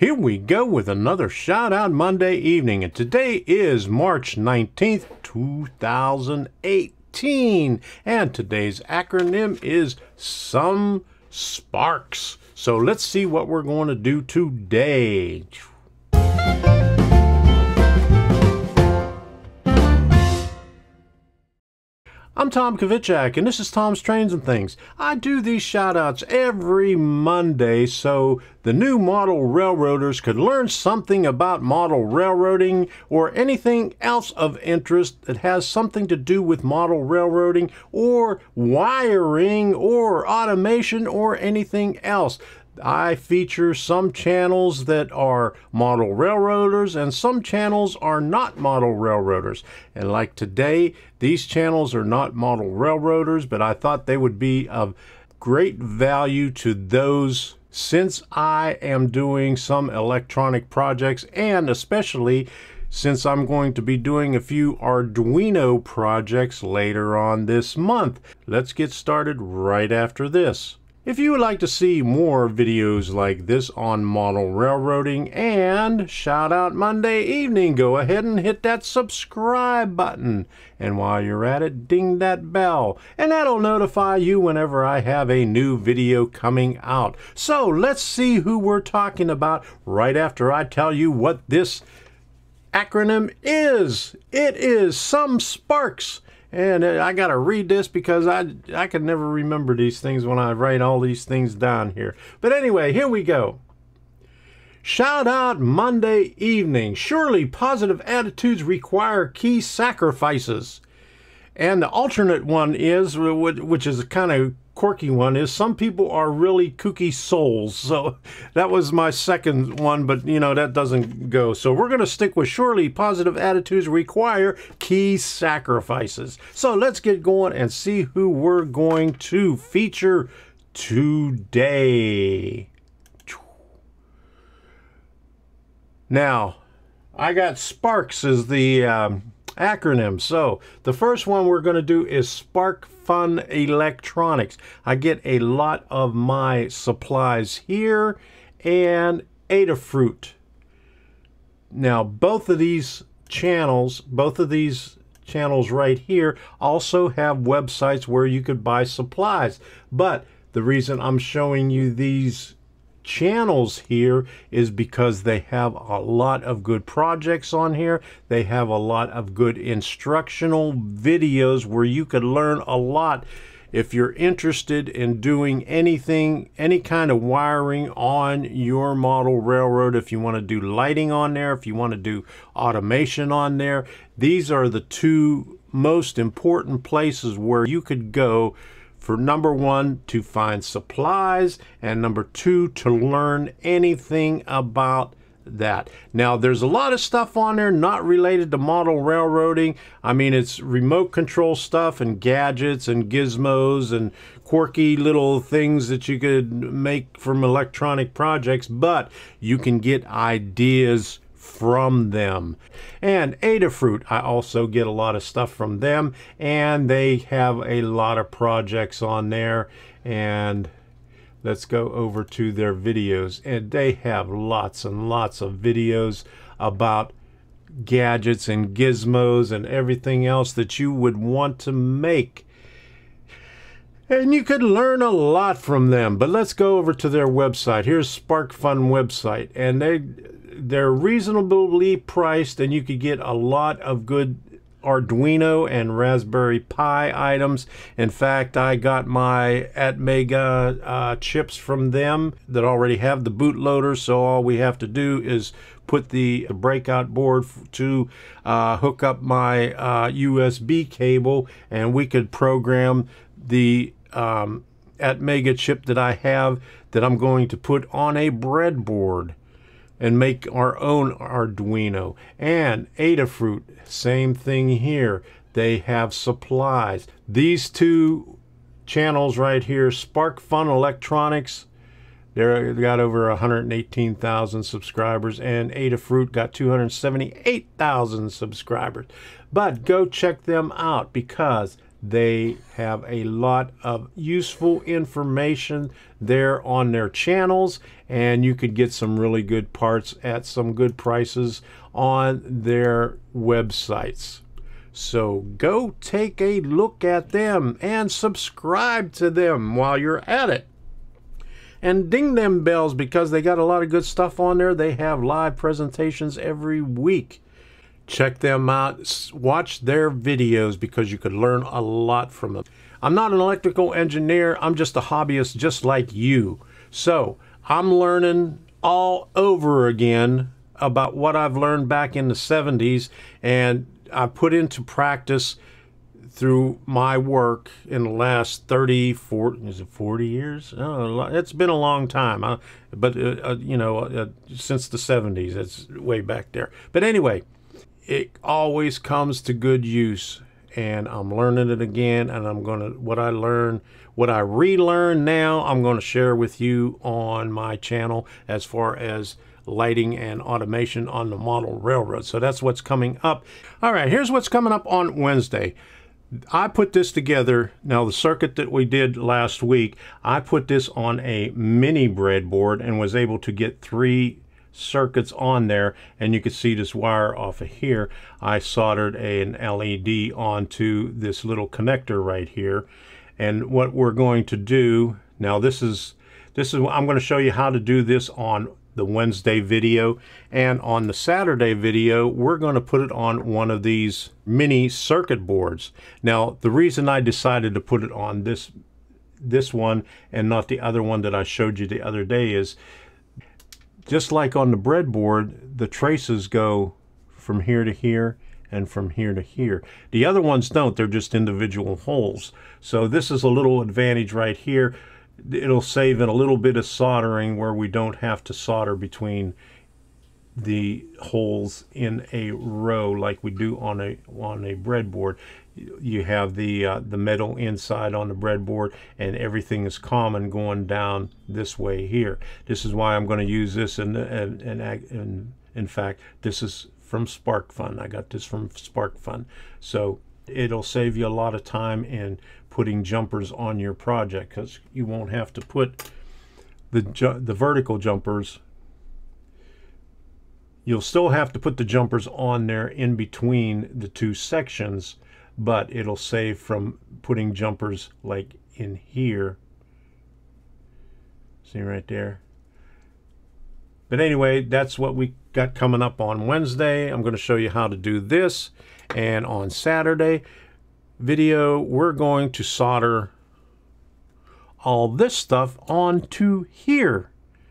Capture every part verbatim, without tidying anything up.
Here we go with another Shout Out Monday evening, and today is March nineteenth, two thousand eighteen, and today's acronym is Some Sparks. So let's see what we're going to do today. I'm Tom Kovichak, and this is Tom's Trains and Things. I do these shout-outs every Monday so the new model railroaders could learn something about model railroading or anything else of interest that has something to do with model railroading or wiring or automation or anything else. I feature some channels that are model railroaders and some channels are not model railroaders. And like today, these channels are not model railroaders, but I thought they would be of great value to those since I am doing some electronic projects, and especially since I'm going to be doing a few Arduino projects later on this month. Let's get started right after this. If you would like to see more videos like this on model railroading and Shout Out Monday evening, go ahead and hit that subscribe button. And while you're at it, ding that bell. And that'll notify you whenever I have a new video coming out. So let's see who we're talking about right after I tell you what this acronym is. It is Some Sparks. And I got to read this because I, I can never remember these things when I write all these things down here. But anyway, here we go. Shout Out Monday evening. Surely positive attitudes require key sacrifices. And the alternate one is, which is a kind of quirky one, is some people are really kooky souls. So that was my second one, but you know, that doesn't go. So we're going to stick with surely positive attitudes require key sacrifices. So let's get going and see who we're going to feature today. Now, I got Sparks as the um, acronym. So the first one we're going to do is SparkFun Electronics. I get a lot of my supplies here, and Adafruit. Now both of these channels, both of these channels right here also have websites where you could buy supplies. But the reason I'm showing you these channels here is because they have a lot of good projects on here. They have a lot of good instructional videos where you could learn a lot if you're interested in doing anything, any kind of wiring on your model railroad. If you want to do lighting on there, if you want to do automation on there, these are the two most important places where you could go for number one, to find supplies, and number two, to learn anything about that. Now, there's a lot of stuff on there not related to model railroading. I mean, it's remote control stuff and gadgets and gizmos and quirky little things that you could make from electronic projects, but you can get ideas from them. And Adafruit, I also get a lot of stuff from them, and they have a lot of projects on there. And let's go over to their videos, and they have lots and lots of videos about gadgets and gizmos and everything else that you would want to make. And you could learn a lot from them. But let's go over to their website. Here's SparkFun website, and they they're reasonably priced, and you could get a lot of good Arduino and Raspberry Pi items. In fact, I got my Atmega uh, chips from them that already have the bootloader, so all we have to do is put the breakout board to uh, hook up my uh, U S B cable, and we could program the um, Atmega chip that I have that I'm going to put on a breadboard and make our own Arduino. And Adafruit, same thing here. They have supplies. These two channels right here, SparkFun Electronics, they've got over one hundred eighteen thousand subscribers, and Adafruit got two hundred seventy-eight thousand subscribers. But go check them out because They have a lot of useful information there on their channels, and you could get some really good parts at some good prices on their websites. So go take a look at them and subscribe to them while you're at it. And ding them bells, because they got a lot of good stuff on there. They have live presentations every week. Check them out. Watch their videos, because you could learn a lot from them. I'm not an electrical engineer. I'm just a hobbyist just like you. So I'm learning all over again about what I've learned back in the seventies, and I put into practice through my work in the last thirty, forty, is it forty years? Oh, it's been a long time. Uh, but, uh, uh, you know, uh, since the seventies, it's way back there. But anyway, it always comes to good use, and I'm learning it again, and I'm going to, what I learn, what I relearn now, I'm going to share with you on my channel as far as lighting and automation on the model railroad. So that's what's coming up. All right, here's what's coming up on Wednesday. I put this together. Now, the circuit that we did last week, I put this on a mini breadboard and was able to get three circuits on there, and you can see this wire off of here. I soldered a, an L E D onto this little connector right here, and what we're going to do now, this is this is I'm going to show you how to do this on the Wednesday video, and on the Saturday video we're going to put it on one of these mini circuit boards. Now, the reason I decided to put it on this this one and not the other one that I showed you the other day is, just like on the breadboard, the traces go from here to here and from here to here. The other ones don't, they're just individual holes. So this is a little advantage right here. It'll save in a little bit of soldering, where we don't have to solder between the holes in a row like we do on a on a breadboard. You have the uh, the metal inside on the breadboard, and everything is common going down this way here. This is why I'm going to use this, and and and in fact, this is from SparkFun. I got this from SparkFun. So it'll save you a lot of time in putting jumpers on your project, because you won't have to put the the vertical jumpers. You'll still have to put the jumpers on there in between the two sections, but it'll save from putting jumpers like in here. See right there? But anyway, that's what we got coming up on Wednesday. I'm going to show you how to do this. And on Saturday video, we're going to solder all this stuff onto here.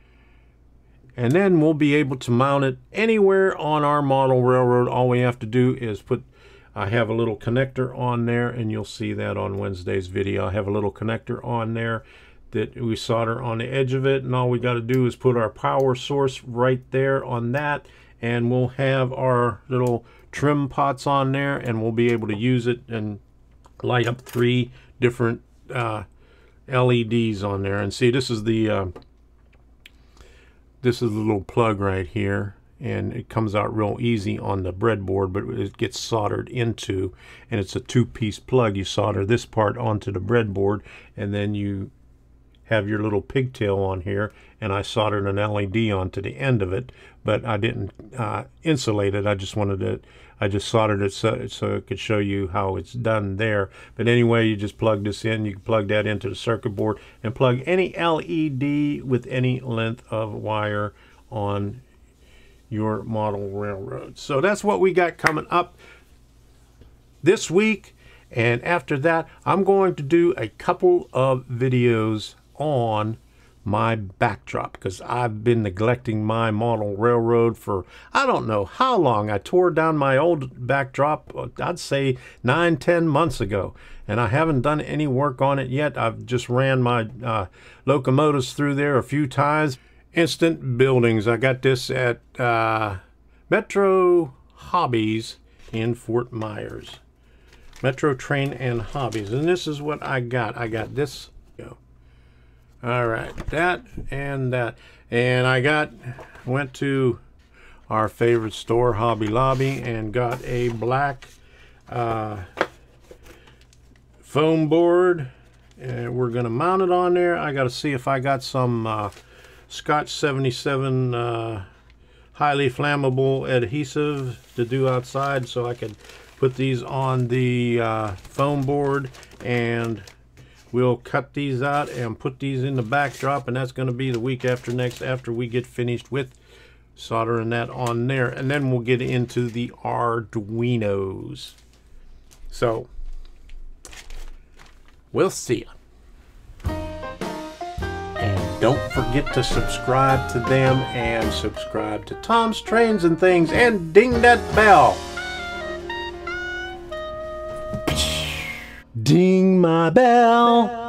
And then we'll be able to mount it anywhere on our model railroad. All we have to do is put, I have a little connector on there, and you'll see that on Wednesday's video. I have a little connector on there that we solder on the edge of it, and all we got to do is put our power source right there on that, and we'll have our little trim pots on there, and we'll be able to use it and light up three different uh, L E Ds on there. And see, this is the uh, this is the little plug right here, and it comes out real easy on the breadboard, but it gets soldered into, and it's a two-piece plug. You solder this part onto the breadboard, and then you have your little pigtail on here, and I soldered an L E D onto the end of it, but I didn't uh, insulate it. I just wanted to, I just soldered it so, so it could show you how it's done there. But anyway, you just plug this in. You can plug that into the circuit board and plug any L E D with any length of wire on your model railroad. So that's what we got coming up this week. And after that, I'm going to do a couple of videos on my backdrop, because I've been neglecting my model railroad for I don't know how long. I tore down my old backdrop, I'd say nine, ten months ago, and I haven't done any work on it yet. I've just ran my uh, locomotives through there a few times. Instant Buildings. I got this at uh, Metro Hobbies in Fort Myers. Metro Train and Hobbies, and this is what I got. I got this. Go. All right, that and that, and I got went to our favorite store, Hobby Lobby, and got a black uh, foam board, and we're going to mount it on there. I got to see if I got some uh, Scotch seventy-seven uh, highly flammable adhesive to do outside, so I could put these on the uh, foam board, and we'll cut these out and put these in the backdrop, and that's going to be the week after next, after we get finished with soldering that on there, and then we'll get into the Arduinos. So we'll see you. And don't forget to subscribe to them, and subscribe to Tom's Trains and Things, and ding that bell. Ding my bell.